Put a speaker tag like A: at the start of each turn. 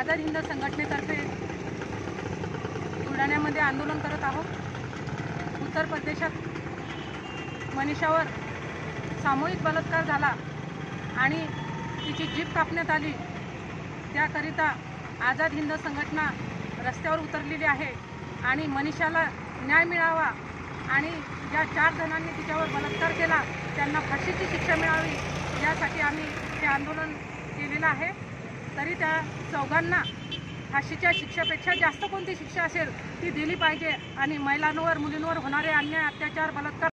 A: आझाद हिंद संघटनेतर्फे बुलढाण्यामध्ये आंदोलन करत आहोत। उत्तर प्रदेशात मनीषावर सामूहिक बलात्कार झाला आणि तिची जीभ कापण्यात आली, त्याकरिता आझाद हिंद संघटना रस्त्यावर उतरलेली आहे आणि मनीषाला न्याय मिळावा आणि ज्या 4 जणांनी तिच्यावर बलात्कार केला त्यांना फाशीची शिक्षा मिळावी यासाठी आम्ही हे आंदोलन केलेलं आहे। तरी त्या चौघांना फाशीच्या शिक्षेपेक्षा जास्त कोणती शिक्षा असेल ती दिली पाहिजे आणि महिलांवर मुलींवर होणारे अन्याय, अत्याचार, बलात्कार